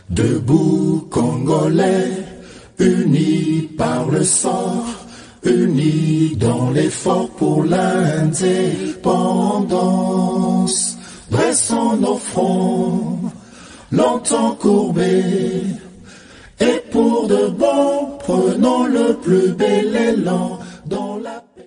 Debout Congolais, unis par le sang, unis dans l'effort pour l'indépendance. Dressons nos fronts, longtemps courbés, et pour de bon, prenons le plus bel élan dans la paix.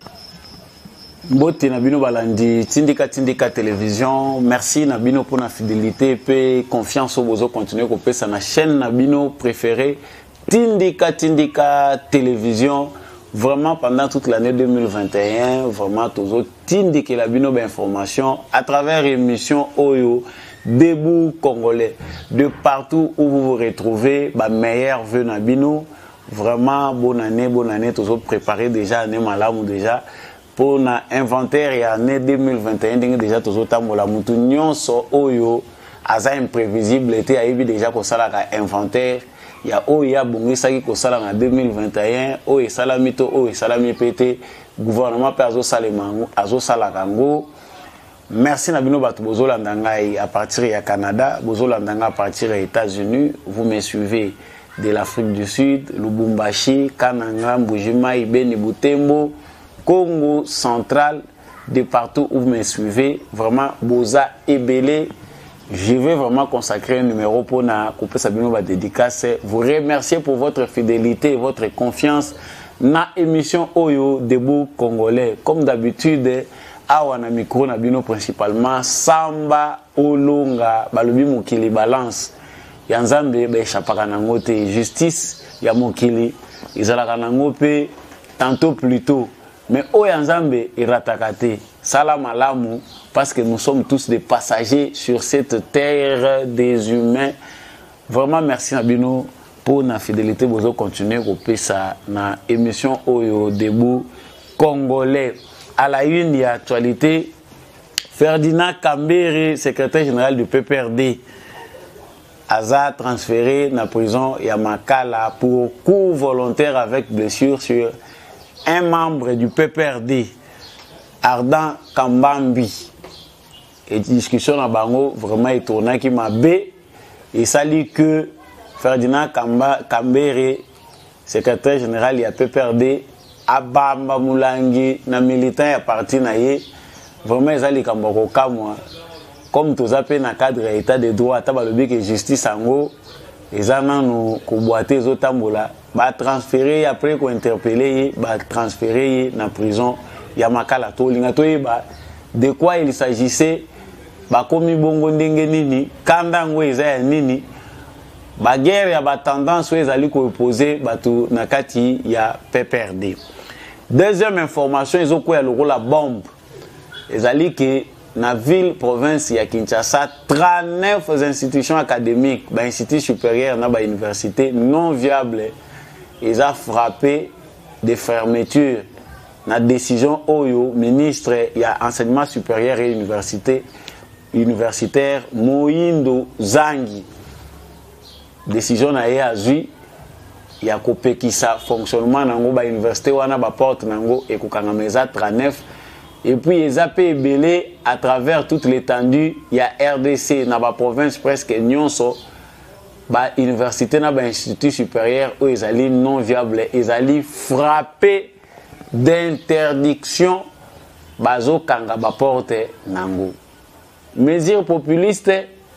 Mbote Nabino Balandi, Tindika Télévision, merci Nabino pour la fidélité et confiance au bozo continuer à faire na chaîne Nabino préférée, Tindika Télévision. Vraiment pendant toute l'année 2021, vraiment toujours Tindika Nabino d'informations à travers l'émission Oyo, Debout Congolais, de partout où vous vous retrouvez, meilleur vœu Nabino, vraiment bonne année, toujours préparé déjà, année malamou déjà. Pour l'inventaire et année 2021, déjà toujours tambola mutu nyonso oyo aza imprévisible était aibi déjà ko sala ka inventaire ya oya bongisa ki ko sala en 2021 oyo sala mito oyo sala mipete gouvernement pe azo salemango azo sala kango. Merci na bino batu bozolanda ngai à partir ya Canada, bozolanda ngai à partir des États-Unis, vous me suivez de l'Afrique du Sud, Lubumbashi, Kananga, Mbujimai, Beni Butembo, Congo central, de partout où vous me suivez, vraiment Boza et Belé. Je vais vraiment consacrer un numéro pour couper Sabino dédicace. Vous remercier pour votre fidélité et votre confiance dans l'émission Oyo Debout Congolais. Comme d'habitude, awana micro nabino principalement Samba Olonga balobi mokili balance. Yanzambe be chapaka nango te justice ya mokili izalaka nango pe tantôt plus tôt. Mais Oyanzambe iratakate, salam alamu, parce que nous sommes tous des passagers sur cette terre des humains. Vraiment merci Nabino pour la fidélité. Vous continuez à couper ça dans l'émission Oyo Debout Congolais. À la une, il y a actualité. Ferdinand Kambere, secrétaire général du PPRD, a transféré dans la prison Yamakala pour coup volontaire avec blessure sur un membre du PPRD, Ardan Kambambi. Et discussion à Bango vraiment étonnant qui m'a bé. Et ça dit que Ferdinand Kambere, secrétaire général du PPRD, Abamba Moulangi, na militant à parti naïe, vraiment ils allaient Kamboko Kamwa. Comme tous appelés dans le cadre de l'état de droit, tabalobi que justice en gros, ils ont boité les autres ba transféré après qu'on interpellé ba transféré dans prison Yamakala to linga to ba de quoi il s'agissait ba komi bongo ndenge nini kanda ngo eza nini ba guerre ya ba tendance ezali ko opposer batu na kati ya PPRD. Deuxième information ils ont quoi le la bombe ezali que na ville province ya Kinshasa 39 institutions académiques ba institut supérieur na ba université non viable. Ils ont frappé des fermetures. La décision Oyo, ministre il y a enseignement supérieur et universitaire Moindo Zangi. Décision na yazu il y a coupé qui ça fonctionnement nango ba université wana ba porte nango et kokangameza 39 et puis ils ont belé à travers toute l'étendue il y a RDC na ba province presque nyonso. Ba université na ba institut supérieur où ils allaient non viable ils allaient frapper d'interdiction bazo kanga ba porte nango mesure populiste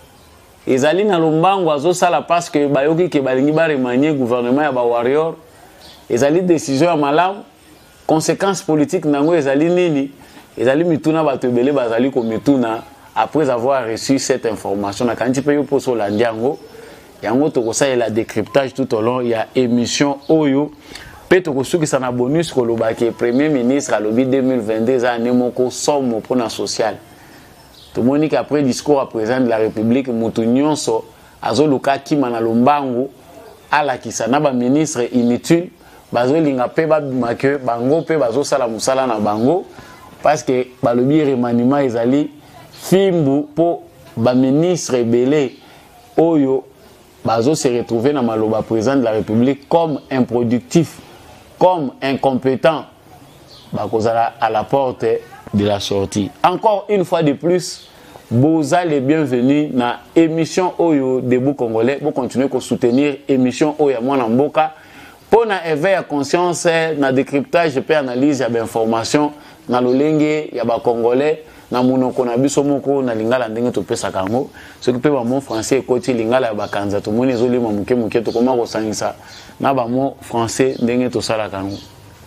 ils allaient na lombango azo sala parce que bayoki ke balingi ba remanier gouvernement ya ba warrior ils allaient décision ya malam conséquences politiques nango ils allaient nini ils allaient mituna bato belé bazali ko mituna après avoir reçu cette information na kanti pe yo poso la ndiango. Yango tokosa et la décryptage tout au long il y a émission Oyo peto kosuki sana bonus ko lobaki premier ministre à l'obi 2022 année moko somme pour na social to moni qu'après discours à président de la République mutu nyonso azoluka kima na lombangu ala kisana ba ministre inutile bazolinga pe ba bimake bango pe bazosala musala na bango parce que balobi remaniement ezali fimbu po ba ministre belé Oyo Bazo se retrouver dans Maloba président de la République comme improductif, comme incompétent, à la porte de la sortie. Encore une fois de plus, boza les bienvenus na émission Oyo Debout Congolais. Vous continuez à soutenir émission Oyo Mwana Mboka. Pour na éveil à conscience, na décryptage et analyse ya information na lolenge ya ba Congolais na munoko na biso moko na lingala ndenge to pesa kango. Ce qui peut ba mon français côté lingala ya ba kanza to moni ezolima muke muke to koma ko sangisa na ba mo français ndenge to sala kango.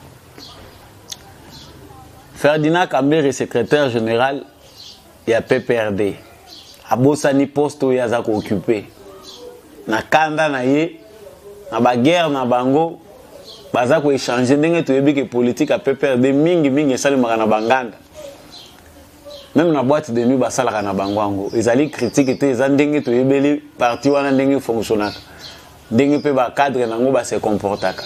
Ferdinand Kambere, secrétaire général ya PPRD. Abosani poste oyo aza ko occuper. Na kanda na ye na ba guerre na bango baza ko échanger ndenge to yebi ke politique a PPRD mingi esalemaka na banganda. Même na boîte de nuit basalaka na bango ango. Ezali critique ete eza ndenge to yebeli parti wana ndenge fonctionnaka. Ndenge pe ba cadre nango ba se comportaka.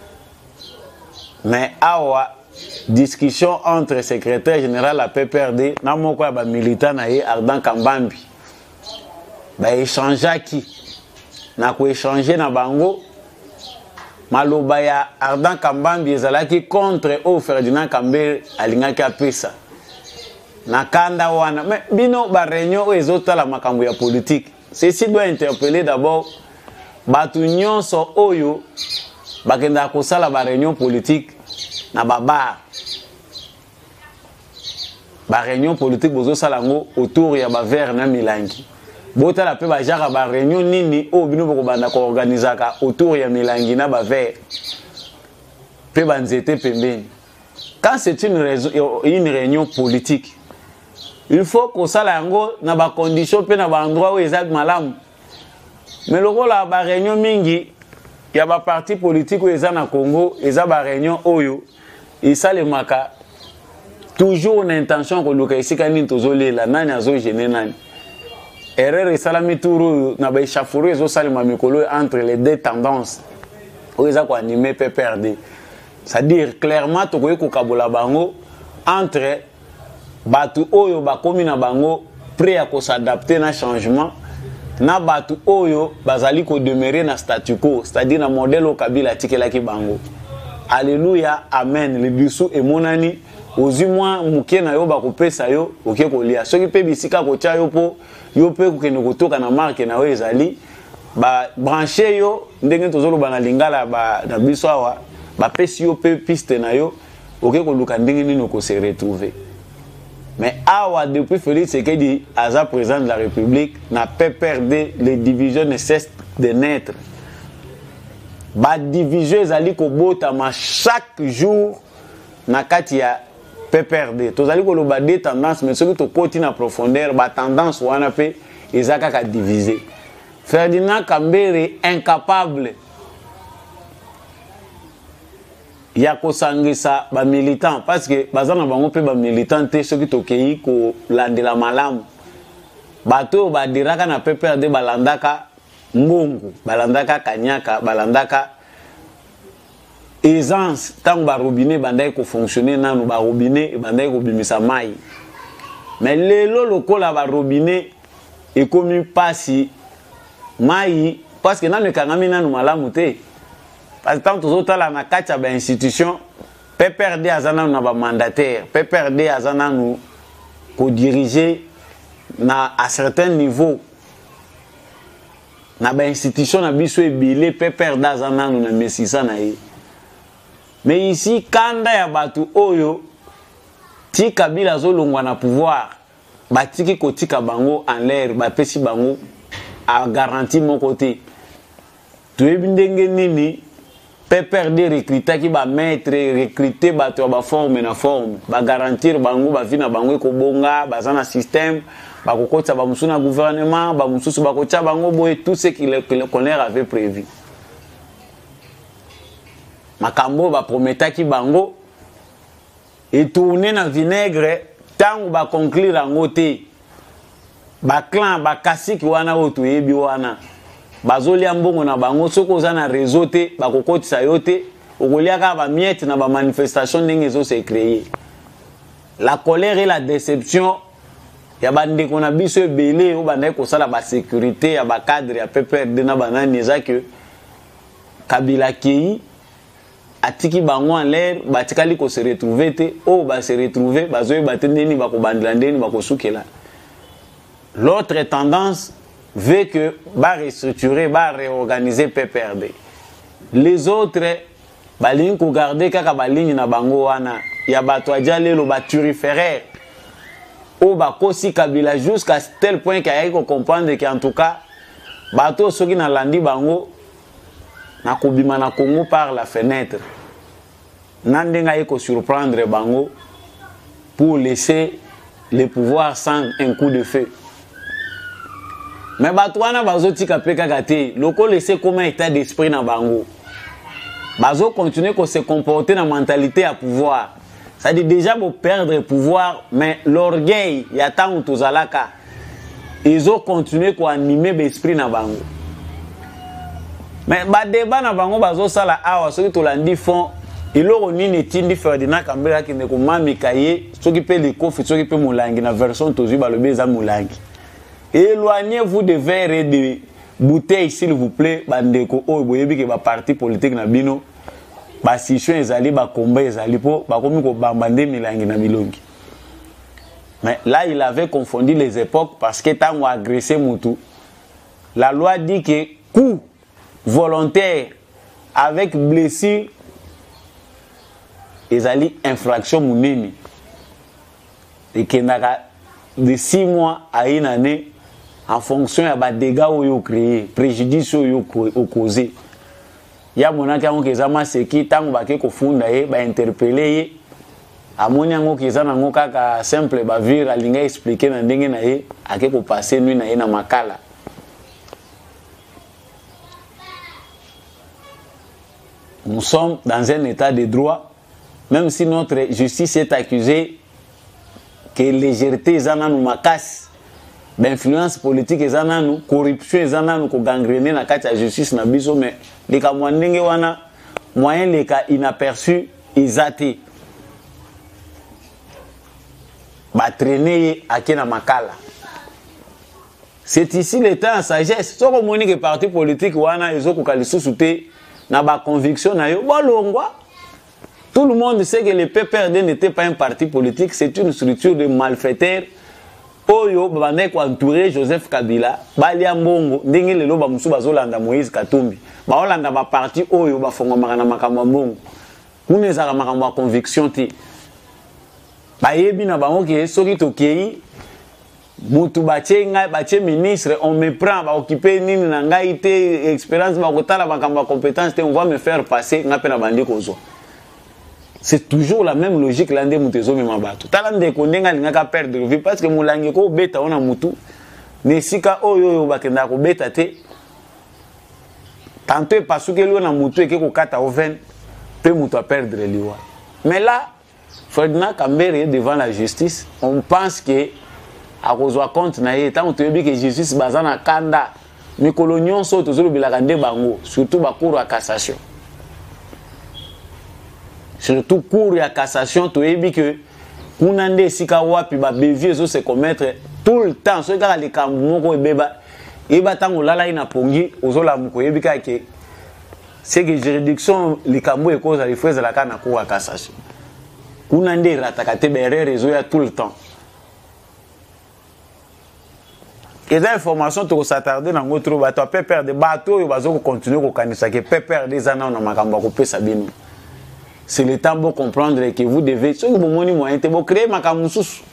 Mais awa discussion entre secrétaire général à PPRD na moko ya ba militant na ye Ardan Kambambi. Ba échanger ki na ko échanger na bango maloba ya Ardan Kambambi ezalaki contre au Ferdinand Kambere alingaki apesa na kanda wana. Mais bino ba réunion o ezotala makambo ya politique. Ceci doit interpeller d'abord batu nyonso oyo bakenda kosala ba réunion politique na baba. Ba réunion politique bozo salango autour ya ba verre na milangi. Bota la pe ba jara ba réunion nini o bino boko banda ko organisaka autour ya milangi na ba verre. Pe banzete pembeni. Quand c'est une réunion politique, il faut que ça lango na ba condition pe na ba endroit où exact malamu. Mais loko la ba réunion mingi ya ba parti politique où eza na Congo, eza ba réunion oyo isalemaka toujours une intention que luka isika nini tozolela nani azo gêner nani. Erreur esalami turu na ba échafaudé ezo salema mikolo entre les deux tendances où eza ko animer PPRD. C'est-à-dire clairement tokoyi ko kabola bango entre batu oyo bakomi na bango prêt à s'adapter na changement na batu oyo bazali ko demeurer na statu quo, c'est-à-dire na modèle au Kabila tikelaki bango. Alléluia, amen. Le bisou et monani ozu mwa muke na yo bakopesa yo oke kolia. Soki pe bisika ko tia yo po yo pe ko kene kotoka na marque na yo ezali ba brancher yo ndenge tozolo bana lingala ba na biso awa ba pesi yo pe piste na yo oke ko luka ndenge nini ko se retrouver. Mais awa depuis Félix Tshisekedi aza président de la République na PPRD, les divisions ne cessent de naître. Ba division ezali ko botama chaque jour na kati ya PPRD. Tozali ko loba des tendances mais soki to koti na profondeur ba tendance wana pe ezaka ka diviser. Ferdinand Kambere incapable ya kosangisa ba militant parce que bazana bango pe ba militant te soki to kei ko landela malamu. Bato ba diraka na PPRD balandaka Ngongo, balandaka Kanyaka, balandaka aisance, tant ba robinet bandai ko fonctionner nanu ba robinet bandai ko bimisa mai. Mais lelo lokola ba robinet e komi pasi mai parce que nanu kangami nanu malamu te. Parce que tant tozotala na kacha ba institution PPRD azana na ba mandataire, PPRD azana nu ko diriger na à certain niveau. Na ba institution na biso ebile PPRD azana nu na mesisa na ye. Mais ici kanda ya batu oyo ti Kabila zolongwa na pouvoir batiki kotika bango en l'air ba pesi bango a garantie mon côté. Tu ndenge nini PPRD recruter ki ba maître recruter batu ba forme na forme ba garantir bango ba vina bango ko bonga bazana système ba kokotsa ba musuna gouvernement ba mususu ba kocha bango boye tout ce qu'il avait prévu. Makambo ba prometaki bango et tourner na vinaigre tango ba conclure ango te ba clan ba kasiki wana oto yebi wana bazolia mbongo na bango soko za na réseau te ba kokotisa yo te okoliaka ba miette na ba manifestation ndenge zo se créer. La colère et la déception ya bandeko na biso ebele o banaye ko sala ba sécurité ya ba cadre ya PPRD na banani ezake Kabila kei atiki bango en l'air batikali ko se retrouver te o ba se retrouver bazoye batendeni ba ko bandela ndeni ba ko sukela. l'autre tendance veut que va restructurer, va réorganiser PPRD. Les autres, baling ko garder kaka baling na bango wana ya bato adjale lo baturiféraire o bakosi Kabila jusqu'à tel point qu'il y a qu'on comprendre qu'en tout cas bato soki na landi bango na kobima na Congo par la fenêtre nandenga yeko surprendre bango pour laisser le pouvoir sans un coup de feu. Mais bato wana bazotika pe kaka te loko laisser comme état d'esprit na bango. Bazo continuer à se comporter dans la mentalité à pouvoir. Ça dit déjà pour perdre le pouvoir, mais l'orgueil, il y a tant de choses là. Ils ont continué à animer l'esprit dans bango. Mais le débat dans bango, bazo sala awa, ceux qui t'ont font, ils ont ni netindi Ferdinand Kambela qui ne comment mikaye, ceux qui paient les coffres, ceux qui paient moulangi, na version tozu ba le beza moulangi. Éloignez-vous de verres et de bouteille s'il vous plaît bandeko oyo boyebi ke ba parti politique na bino ba situation ezali ba combat ezali po ba komi ko bambande milangi na bilongi. Mais là il avait confondu les époques parce que tant agressé mutu la loi dit que coup volontaire avec blessure ezali infraction munene et que de 6 mois à 1 année en fonction des dégâts qu'ils ont créés, préjudice qu'ils ont causé. Il y a des gens qui ont été interpellés. À mon avis, qui ont simple bavure, à expliquer dans les gens qui ont passé nuit dans Makala. Nous sommes dans un état de droit, même si notre justice est accusée que légèreté est dans nos casse. L'influence politique est en nous, corruption est en nous, gangréner la carte de justice na biso, mais les cas moyens les cas inaperçus, ils athées. Ba traîner à Kena Makala. C'est ici l'état en sagesse. Si on dit que les partis politiques wana ils ont souté na ba conviction na yo, tout le monde sait que le PPRD n'était pas un parti politique, c'est une structure de malfaiteurs. Oyo babane ko entourer Joseph Kabila balia mbongo ndenge lelo ba musu bazolanda Moïse Katumbi ba olanda ba parti oyo ba fongoma na makambo mbongo kuneza ka makambo conviction ti ba yebi na bango ke soki tokei mutu bachenga bache ministre on me prend ba occuper nini na ngai te expérience ba kotala makambo compétence te on va me faire passer ngape na bandi kozo. C'est toujours la même logique l'ande mutezo me mabato. Talande ko ndenga lingaka perdre vie parce que mulangi ko beta ona mutu. Nesika oyo bakenda ko beta te. Tanto parce que lui na mutu eke ko kata oven pe mutu a perdre liwa. Mais là Ferdinand Kambere est devant la justice, on pense que à cause de compte na ye tant que que justice bazana kanda mikolo nyonso tozolo bilaka nde bango surtout ba cour à cassation. Surtout cour à cassation, tu as dit que Kunande Sikawa puis Bévier se commettre tout le temps. Ce gars les Kamoko et Beba et Batango Lala ina pongi ozola muko yebika ke c'est que juridiction les Kambo et cause à les fraises la kana cour à cassation. Kunande ratakate bere réseau ya tout le temps. Et des informations tu s'attarder dans notre bateau pépère de bateau et bazo continuer ko kanisa ke pépère des années na makambo ko pesa bino. C'est le temps pour comprendre que vous devez, ce que vous avez moyen, vous créer ma camusous.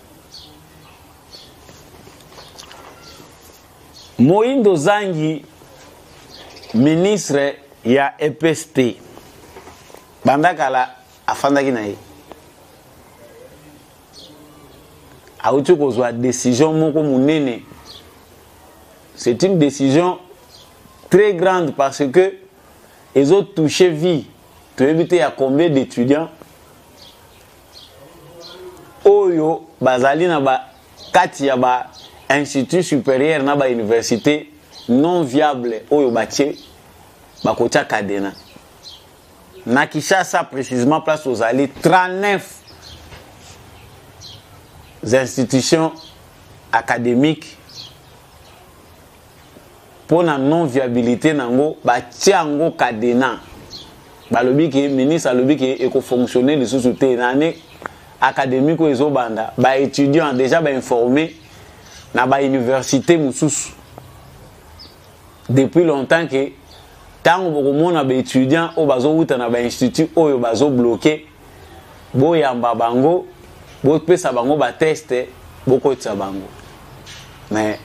Moïndo Zangi, ministre, il y a EPST. Bandakala, afandaki nae. Aoutou kozwa décision moko munene. C'est une décision très grande parce que ils ont touché vie. Tu as évité à combien d'étudiants Oyo, Bazali na ba kati ya ba institut supérieur na ba université non viable Oyo batie ba kocha Kadena. Na Kinshasa précisément place aux allées 39 institutions académiques pour la non viabilité nango batie ango Kadena. Balobi que ministre alobi que eko fonctionner les sociétés l'année académique ou ezobanda ba étudiants déjà ba informés na ba université mususu depuis longtemps que tant bokomona ba étudiant o bazo wuta na ba institut oyo bazo bloqué boyamba bango bo pesa bango ba teste boko tsa bango mais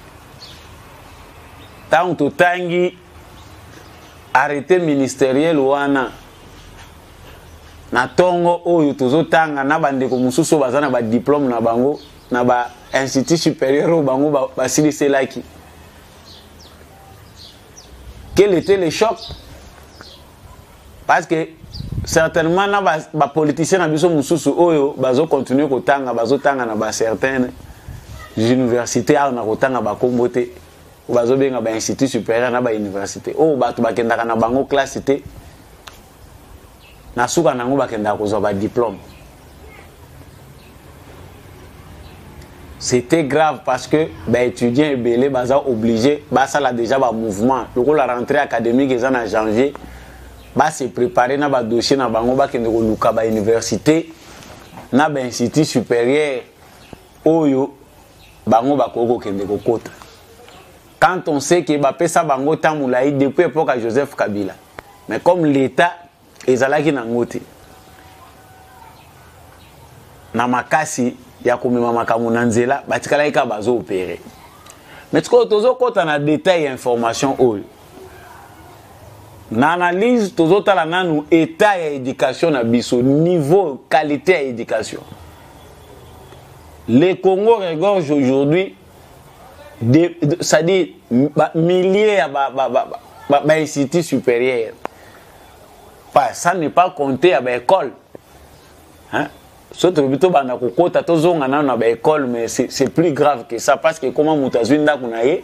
tant to tangi arrêté ministériel wana na tongo oyo tozotanga na bandeko mususu bazana ba diplôme na bango na ba institut supérieur o bango ba siliselaki. Quel était le choc? Parce que certainement na ba politicien na biso mususu oyo bazo continuer kotanga bazotanga na ba certaines universités a na kotanga ba kombote bazo benga ba institut supérieur na ba université o bato bakendaka na bango classe te na suka nango bakenda kozwa ba diplôme. C'était grave parce que les étudiants et belé baza obligé ça là déjà ba mouvement le la rentrée académique est en janvier ba se préparer na ba dossier na bango ba kende ko luka ba université na ba institut supérieur oyo bango ba koko kende ko kota. Quand on sait que ba pesa bango tamulaï depuis époque à Joseph Kabila, mais comme l'état ezalaki na ngoti na makasi ya komema makamu na nzela batikala ika bazo opérer. Mais tiko tozo kota na détail information oyo na analyse tozo tala nanu état ya éducation na biso niveau qualité ya éducation. Le Congo regorge aujourd'hui ça dit milliers ya ba instituts supérieurs. Ça n'est pas compté à l'école. Hein? Surtout plutôt bana kokota tozonga na ba école mais c'est plus grave que ça parce que comment mutazwinda kunaye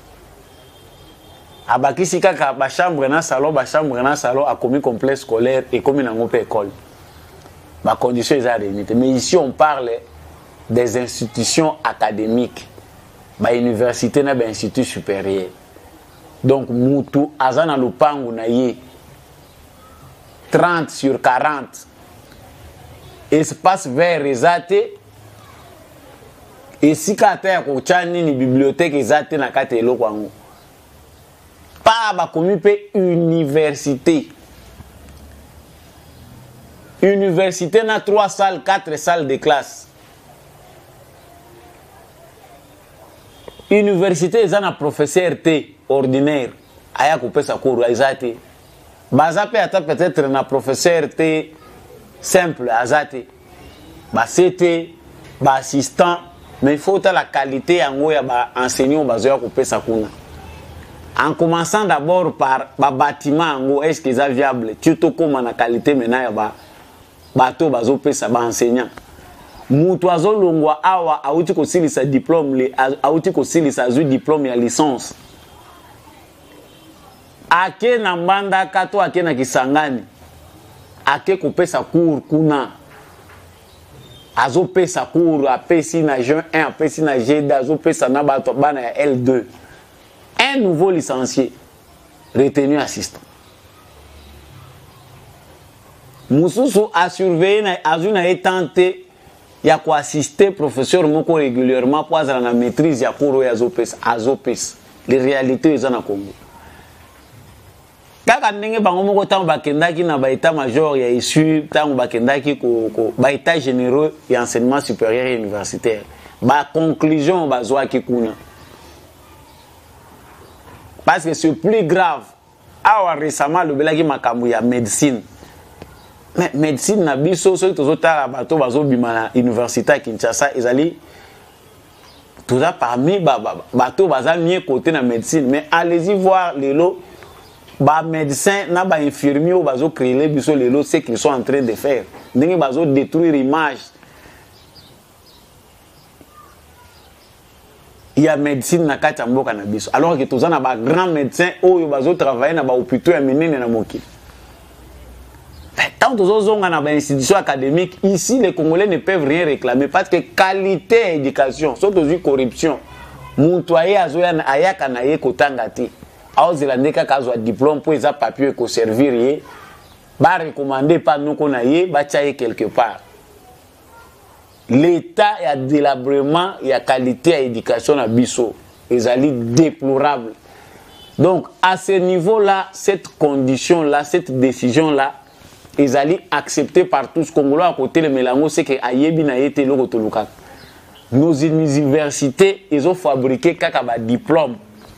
abakisi kaka ba chambre na salon a commis complexe scolaire et comme na ngope école. Ba conditions est réunite. Mais ici on parle des institutions académiques, ba université na ba institut supérieur. Donc mutu azana lupangu na ye 30 sur 40 espace vert ezate et si kata ya kochani ni bibliothèque ezate na kata eloko yango pa ba komi pe université na 3 salles 4 salles de classe. Université ezana professeur T ordinaire aya kopesa cours ezate baza pe ata peut-être na professeur T simple azate ba CT ba assistant mais il faut la qualité yango ya ba enseignant bazoya kopesa kuna en commençant d'abord par ba bâtiment yango est-ce que ça viable tu to comme na qualité maintenant ya ba bato bazo pesa ba enseignant mutu azolongwa awa auti ko silisa diplôme le auti ko silisa zu diplôme ya licence ake na mbanda kato ake na Kisangani ake kopesa cours kuna azo pesa cours apesi na G1 apesi na G2 azo pesa na bato bana ya L2 un nouveau licencié retenu assistant mususu a surveiller na azuna etante ya ko assister professeur moko régulièrement pour azala na maîtrise ya cours ya azo pesa les réalités ezana Congo. Kaka ndenge bango moko tango bakendaki na ba état major ya issu tango bakendaki ko ba état généraux et enseignement supérieur et universitaire ba conclusion bazwaki kuna parce que c'est plus grave awa récemment le belaki makambu ya médecine mais médecine na biso so tozotala bato bazobima na université ya Kinshasa ezali tout ça parmi bato baza mieux côté na médecine mais allez-y voir les lots ba médecin na ba infirmier ou bazo créer les biso lelo ce qu'ils sont en train de faire ndenge bazo détruire image il y a médecine na kati mboka na biso alors que tozana ba grand médecin oyo bazo travailler na ba hôpitaux ya minene na mokili. Tant tozozonga na ba institution académique ici les Congolais ne peuvent rien réclamer parce que qualité éducation surtout corruption muntu aye azoya ayaka na ye kotanga ti aozela ndeka kazwa diplôme pour eza papier ko servir ye ba recommander pas noko na ye ba chaye quelque part l'état et à délabrement et à qualité à éducation à biso. Ils allaient déplorable. Donc, à ce niveau-là, cette condition-là, cette décision-là, ils allaient accepter par tous. Congolais à côté de Mélango, c'est que Ayebi na été le rotoluka. Nos universités, ils ont fabriqué un diplôme.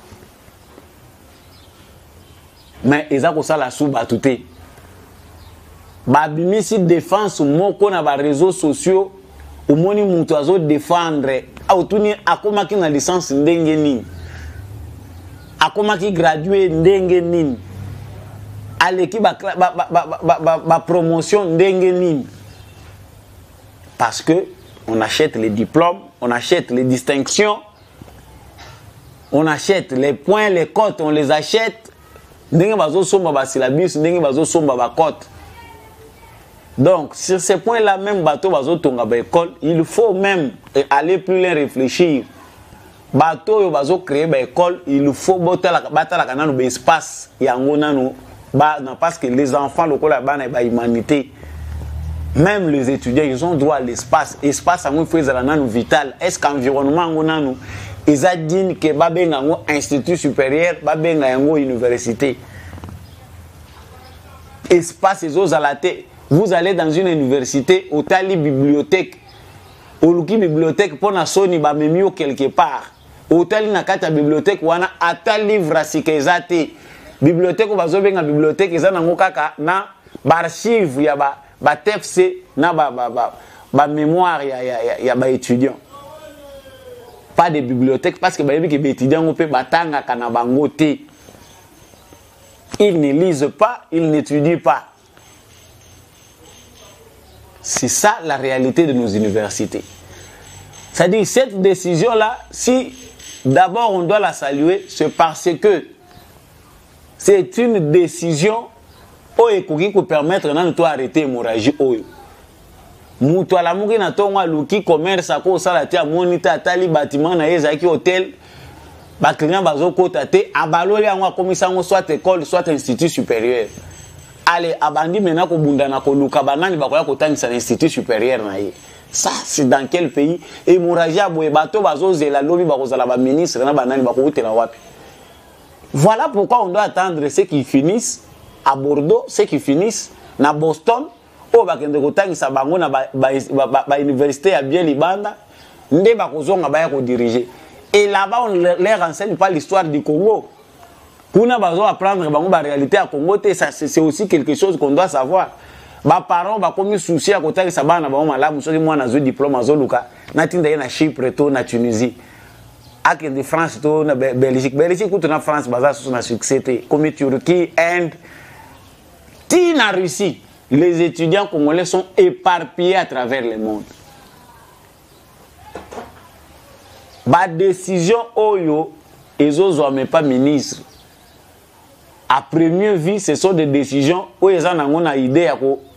Mais ils ont ça la sous-batouté. Babimisi défense, moko na ba réseaux sociaux, au moni mutu azo défendre. Autuni akomaki na licence ndenge nini. Akomaki gradué ndenge nini. Aleki ba promotion ndenge nini. Parce que on achète les diplômes, on achète les distinctions, on achète les points, les cotes, on les achète. Ndenge bazo somba ba syllabus, ndenge bazo somba ba cote. Donc, sur ces points-là, même bateau bazo tonga ba école, il faut même aller plus loin réfléchir. Bateau bazo créer ba école, il faut batala kana no espace yango nanu ba parce que les enfants lokola bana ba humanité. Même les étudiants, ils ont droit à l'espace. Espace, il faut être vital. Est-ce qu'environnement, ils ont dit que babenga un institut supérieur, babenga une université. Espace, ils ont zalaté. Vous allez dans une université, au tali bibliothèque, au luki bibliothèque, pour na soni ba memio quelque part. Au tali na kata bibliothèque, wana ata livre à sikezate. Bibliothèque, ou bazo benga bibliothèque, ils ont kaka na archive ya ba TFC na ba mémoire ya ba étudiant. Pas de bibliothèque parce que ba étudiant on peut batanga kana bango te. Ils ne lisent pas, ils n'étudient pas. C'est ça la réalité de nos universités. C'est-à-dire cette décision-là, si d'abord on doit la saluer, c'est parce que c'est une décision qui peut permettre de arrêter l'hémorragie. Mutu ala muki na tonga luki commerce ko sala te monita atali bâtiment na ezaki hôtel ba client bazo kota te abaloli yango komisa ngo soit école soit institut supérieur. Allez abandi mena ko bunda na ko luka banani bakoya kotangisa na institut supérieur na ye. Ça c'est dans quel pays? Hémorragie aboye bato bazo zela lobi bakozala ba ministre na banani bakotela wapi. Voilà pourquoi on doit attendre ceux qui finissent à Bordeaux, ceux qui finissent à Boston, ou bakende kotangisa bango na ba université à bien libanda, nde bakozonga ba ko diriger. Et là-bas on leur enseigne pas l'histoire du Congo. Kuna bazo apprendre bango ba réalité à Congo, c'est aussi quelque chose qu'on doit savoir. Ba parents ba komi souci à kotangisa bana bango malamu soki mwana zo diplôme azoluka na tinda na Chypre to na Tunisie. Ak de France to na Belgique. Belgique ou na France baza sur na succès comme Turquie, Inde, na Russie. Les étudiants congolais sont éparpillés à travers le monde. Ma décision oyo ezozo même pas ministre. À première vue, ce sont des décisions où ils ont une idée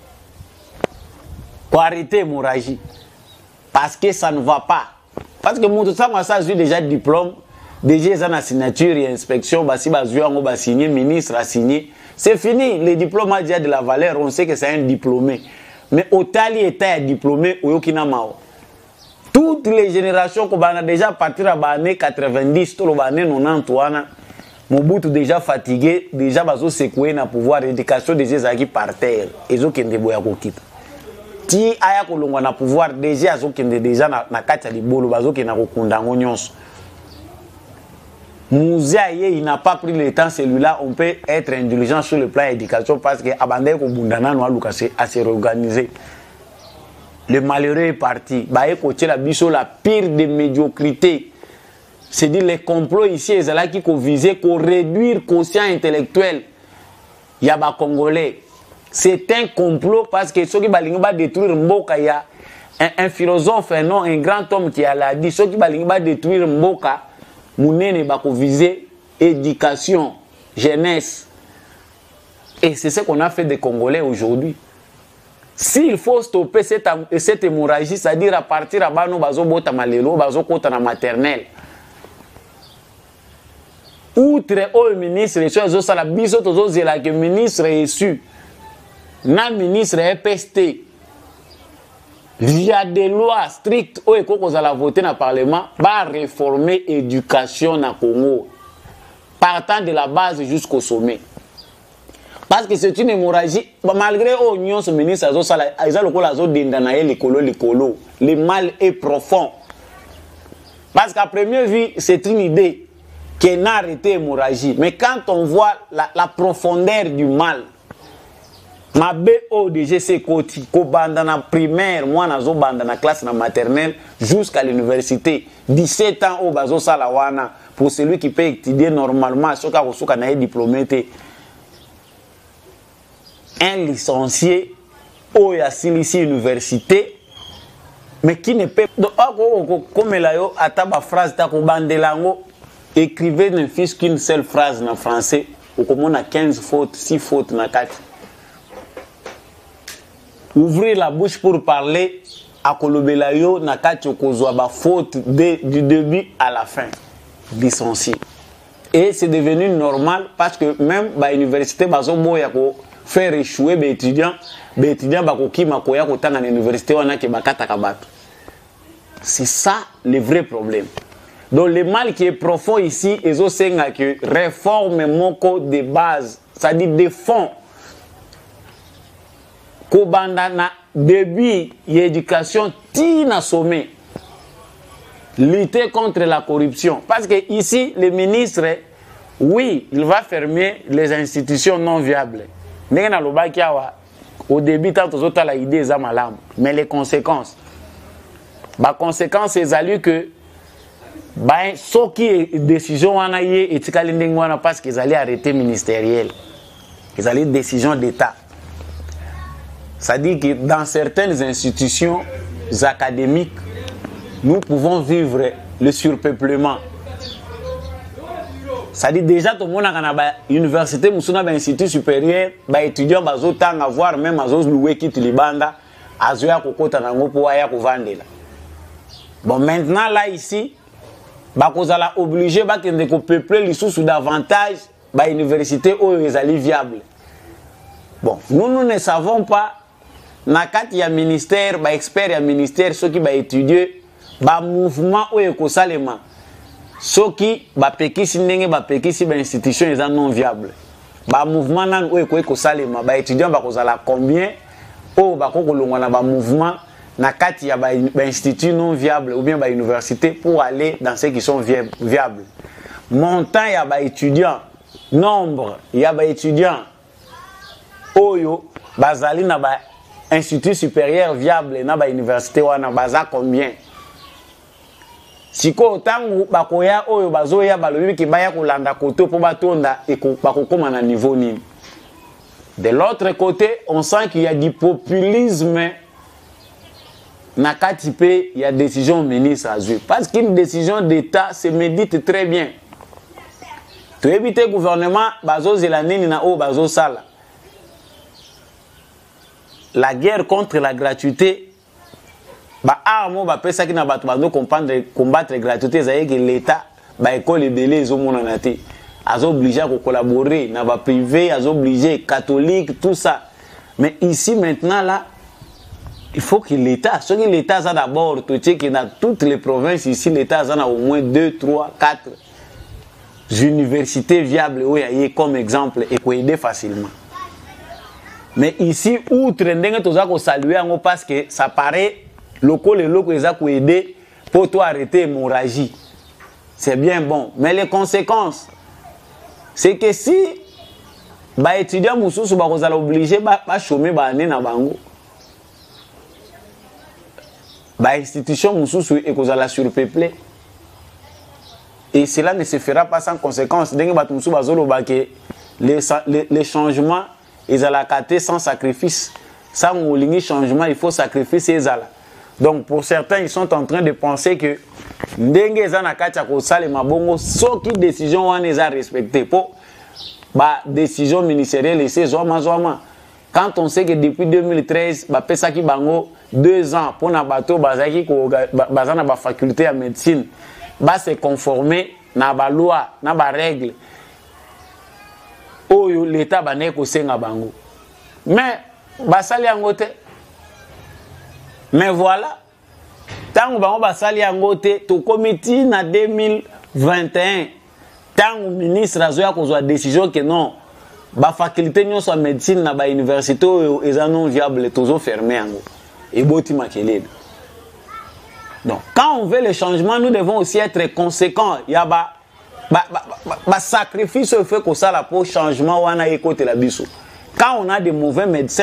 pour arrêter l'hémorragie. Parce que ça ne va pas. Parce que mon ça a déjà diplôme, déjà ils ont la signature et inspection, si on va signer, ministre a signé. C'est fini, le diplôme a déjà de la valeur, on sait que c'est un diplômé. Mais au tali état diplômé, toutes les générations qu'on a déjà parti à l'année 90, tout l'année 90, Mobutu déjà fatigué, déjà bazo secoué na pouvoir éducation déjà qui par terre, et zo kende boya ko kita. Ti aya ko longwa na pouvoir déjà zo kende déjà na kati ya libolo bazo kena ko kundango nyonso. Mouzaïe, il n'a pas pris le temps, celui-là, on peut être indulgent sur le plan éducation parce que Abandé Kobundana nous a à se réorganiser. Le malheureux est parti. Baye Koche la biso la pire des médiocrités. C'est-à-dire les complots ici, ils là qui visaient qu'on réduire le quotient intellectuel. Il y a des Congolais. C'est un complot parce que ceux qui va détruire Mboka, il y a un philosophe, un grand homme qui a dit, ceux qui va détruire Mboka, Mounene bako viser éducation, jeunesse. Et c'est ce qu'on a fait des Congolais aujourd'hui. S'il faut stopper cette hémorragie, c'est-à-dire à partir à Bano, Bazo Bota Malelo, Bazo Kota na maternelle. Outre au ministre, les choses sont la biso tozo zela que ministre est su. Na ministre est pesté. via des lois strictes où vous allez voter dans le Parlement, va réformer l'éducation dans le Congo, partant de la base jusqu'au sommet. Parce que c'est une hémorragie, malgré l'union ce ministre, le mal est profond. Parce qu'à première vue, c'est une idée qui n'a arrêté l'hémorragie. Mais quand on voit la profondeur du mal, ma BODG c'est qu'au bandana primaire, moi nazo bandana classe na maternelle jusqu'à l'université, 17 ans au bazo salawana pour celui qui peut étudier normalement, soka kosuka na diplômé, un licencié au ici université mais qui ne peut comme la yo ataba phrase ta ko bandelango écrivez ne fût qu'une seule phrase en français ou comme on a 15 fautes 6 fautes na kati. Ouvrez la bouche pour parler à kolobela yo na kati okozwa ba faute du début à la fin, licencié. Et c'est devenu normal parce que même à l'université bazo boya ko faire échouer les étudiants bakoki makoya kotanga na université wana ke bakata kabato. C'est ça le vrai problème. Donc le mal qui est profond ici est aussi que réforme moko de base, c'est-à-dire des fonds. Kobanda na début l'éducation tina sommet. Lutter contre la corruption. Parce que ici, le ministre, oui, il va fermer les institutions non viables. Au début, tant que la idée est malade. Mais les conséquences. Les conséquences, c'est que ce qui est décision parce qu'ils allaient arrêter ministériel. Ils allaient décision d'État. C'est-à-dire que dans certaines institutions académiques, nous pouvons vivre le surpeuplement. C'est-à-dire déjà tout le monde a une université, un institut supérieur, les étudiants ont à voir même à louer qui libanda, à zoya kokota nango pour aya kovandela. Bon maintenant là ici, vous allez obligé de peupler les sous davantage les universités où ils sont viables. Bon, nous ne savons pas. Nakat ya ministère, ba expert ya ministère, ceux qui ba étudier, ba mouvement ou ekosalema, ceux qui ba pekisi ndenge ba pekisi ba institution ils non viable. Ba mouvement nan ou ekosalema, ba étudiant ba kozala combien, ou ba kokolongwa na ba mouvement nakat ya ba institut non viable ou bien ba université pour aller dans ceux qui sont viables. Montant ya ba étudiant, nombre ya ba étudiant, oyo bazali na ba institut supérieur viable na ba université wana baza combien siko tangu bakoya oyo bazoya balobi ki baya kolanda koto po batonda et bakokoma na niveau nini. De l'autre côté, on sent qu'il y a du populisme na kati pe il y a décision ministre azui parce qu'une décision d'état se médite très bien. To éviter gouvernement bazo zela nini na o bazo sala. La guerre contre la gratuité, ça qui n'a pas combattre la gratuité, c'est que l'État, l'école est belée, ils ont obligé à collaborer, n'a pas privé, ils ont obligé catholique, tout ça. Mais ici maintenant là, il faut que l'État, ce que l'État a d'abord, tu sais que dans toutes les provinces ici, l'État a au moins 2, 3, 4 universités viables, comme exemple, et qu'on aide facilement. Mais ici, outre ndenge toza ko saluer ngo parce que ça paraît local et local za ko aider pour toi arrêter l'hémorragie. C'est bien bon, mais les conséquences c'est que si ba étudiant mususu ba ko zala obligé ba chômer ba né na bango. Ba institution mususu e ko zala surpeuplé. Et cela ne se fera pas sans conséquence. Ndenge ba mususu ba zolo ba que les changements ils allaient cater sans sacrifice. Sans changement, il faut sacrifier. Donc pour certains, ils sont en train de penser que ndenge ezana katia ko sale mabongo soki décision wana eza respecté pour ba décision ministérielle et ces zoma. Quand on sait que depuis 2013 ba pesa ki bango 2 ans pour na bato bazaki ko bazana ba faculté à médecine ba se conformer na ba loi na ba règle oyo l'État bané ko senga bango mais basali yango te Mais voilà, tant que basali yangote, to comité na 2021, tant que ministre a une décision que non, la faculté de médecine na ba université est non viable, toujours fermé et boti makelele. Donc, quand on veut le changement, nous devons aussi être conséquents. Il y a un sacrifice fait que ça pour changement on a écouté la biso. Quand on a des mauvais médecins,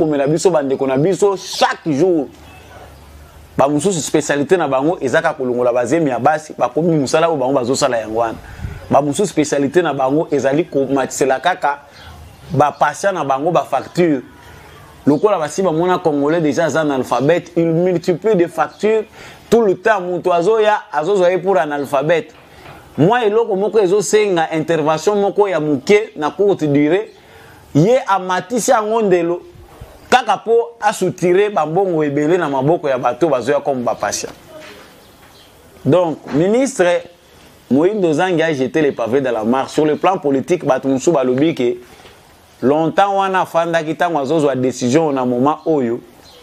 chaque jour, bamusu spécialité na bango ezaka kolongola bazemi ya basi bakomi musala o bango bazosala yangwana. Bamusu spécialité na bango ezali ko matisela kaka ba patient na bango ba facture. Lokola basi ba mona congolais déjà en alphabet, il multiplie des factures tout le temps mon oiseau ya azozoye pour un alphabet. Moi eloko moko ezo senga intervention moko ya muke na courte durée ye amatisi ngondelo kaka po asutire bambongo ebele na maboko ya bato bazoya comme ba patient. Donc ministre Moïse Dozangi a jeté les pavés dans la mare. Sur le plan politique bato musu balobi ke longtemps wana fanda kitango azozo a décision na moment oyo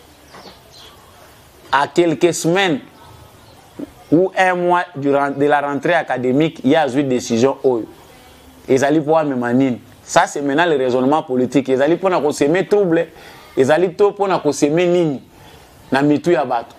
à quelques semaines ou un mois durant de la rentrée académique, il y a une décision oyo. Ils allaient pouvoir me manine. Ça c'est maintenant le raisonnement politique. Ils allaient pour na semer trouble, ils allaient to pour na semer nini na mitu ya bato.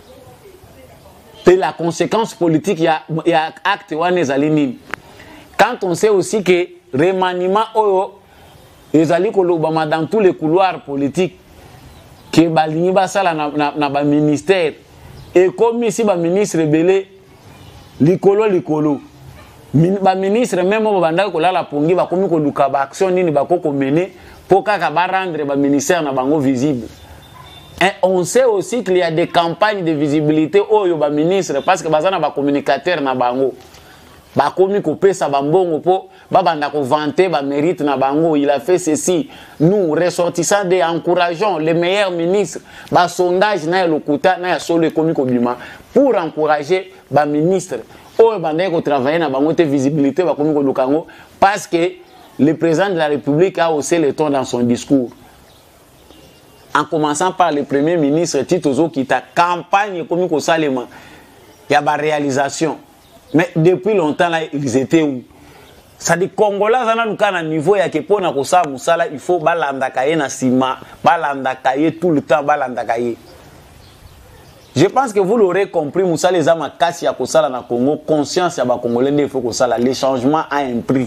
Et la conséquence politique il y a acte wana ezali nini. Quand on sait aussi que remaniement oyo ils allaient kolobama dans tous les couloirs politiques que balingi basala na ba ministère. Et comme ici, le ministre Belé, likolo. Le ministre, même au Banda, la pongi, va comme que action ni va mener pour rendre le ministère na bango visible. Et on sait aussi qu'il y a des campagnes de visibilité au ministre parce que bazana ba communicateur na bango. Ba komi ko pesa bambongo po ba banda ko vanter ba mérite na bango, il a fait ceci. Nous ressortissants des encourageons les meilleurs ministres ba sondage na lokuta na solo komi ko bima pour encourager ba ministre o banda ko travailler na bango te visibilité ba komi ko lukango parce que le président de la République a haussé le ton dans son discours. En commençant par le premier ministre Tito Zo qui ta campagne komi ko salema ya ba réalisation. Mais depuis longtemps, là, ils étaient où? Ça dit Congolais, ça a niveau ya que pour na kosa musala, il faut balandakaye na sima, balandakaye tout le temps, balandakaye. Je pense que vous l'aurez compris, musala les ama kasi ya kosala na Congo, conscience ya ba Congolais il faut kosala, le changement a un prix.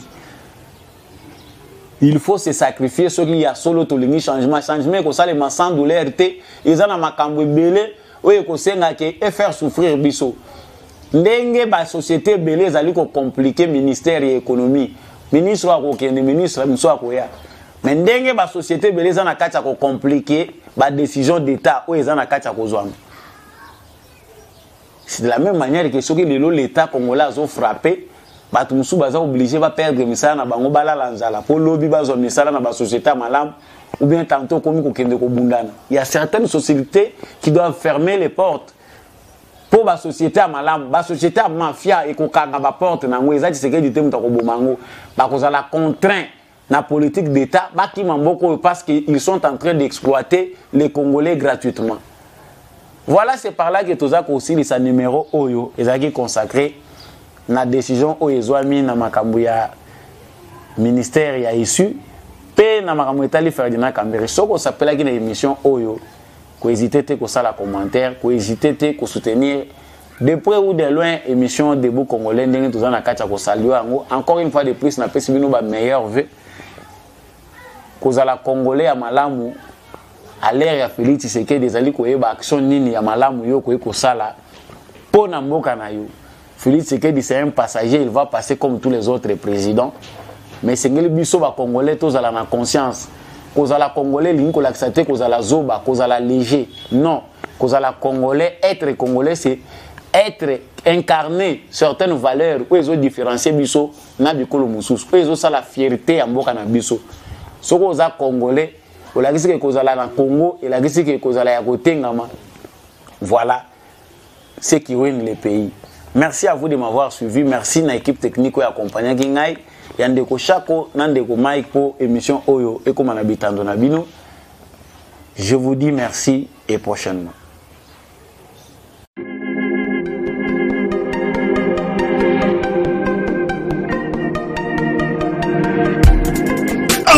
Il faut se sacrifier ce qu'il y a solo to lingi changement kosala ma sans douleur te, ils en a makambo belé, oye kosenga ke et faire souffrir biso. Ndenge ba société belé zali ko compliquer ministère et économie ministre wa ko kende ministre mso akoya mais ndenge ba société belé za na kati ko compliquer ba décision d'état o eza na kati ko zwa. C'est de la même manière que ce que l'état congolais a frappé ba tout musu baza obligé ba perdre misala na bango bala lanzala pour lobby ba zo misala na ba société malam ou bien tantôt komi ko kende ko bundana. Il y a certaines sociétés qui doivent fermer les portes. Pour la société à malam, la société à mafia et qu'on kanga ba porte na ngwe ezati sécurité mutako bomango ba koza la contraint na politique d'état ba ki mamboko parce qu'ils sont en train d'exploiter les Congolais gratuitement. Voilà, c'est par là que tozaka aussi les numéro oyo ezaki consacré na décision oyo ezwami na makambo ya ministère ya issu pe na makambo etali Ferdinand Kambere soko s'appelle ki na émission oyo. Ko hésiter te ko sala commentaire, ko hésiter te ko soutenir de près ou de loin émission Debout Congolais ndenge tozana kacha ko saluer ngo encore une fois de plus na pesi bino ba meilleur vœu ko zala congolais ya malamu à l'ère ya Félix Tshisekedi ezali ko yeba action nini ya malamu yo ko sala pona mboka na yo. Félix Tshisekedi c'est un passager, il va passer comme tous les autres présidents mais c'est ngeli biso ba congolais tozala na conscience. Kozala congolais linko laxate kozala zoba kozala léger non kozala congolais être congolais c'est être incarné certaines valeurs où ils ont différencié biso na bikolo mususu où ils ont ça la fierté ya mboka na biso soko oza congolais olakisi ke kozala na Congo et lakisi ke kozala ya kotengama. Voilà ce qui ruine le pays. Merci à vous de m'avoir suivi, merci na équipe technique qui accompagne Kingai. Yandeko Chako, Nandeko Mike pour émission Oyo et comme on habite en Donabino. Je vous dis merci et prochainement.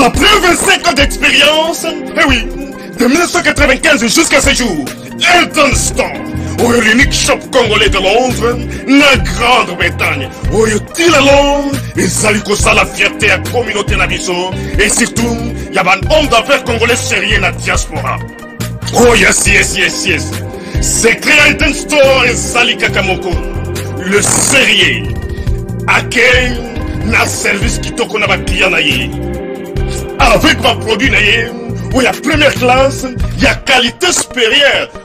Après 25 ans d'expérience, eh oui, de 1995 jusqu'à ce jour, Elton Store, l'unique shop congolais de Londres, la Grande-Bretagne, où il la Londres, et la fierté à la communauté nabiso, et surtout, il y a un homme d'affaires congolais sérieux dans la diaspora. Oh yes, yes, yes, yes. C'est créé Elton Store et Sali Kakamoko, le sérieux, à quel na service qui t'a qu'on a client naïe. Avec ma produit naïe, où il y a première classe, il y a qualité supérieure.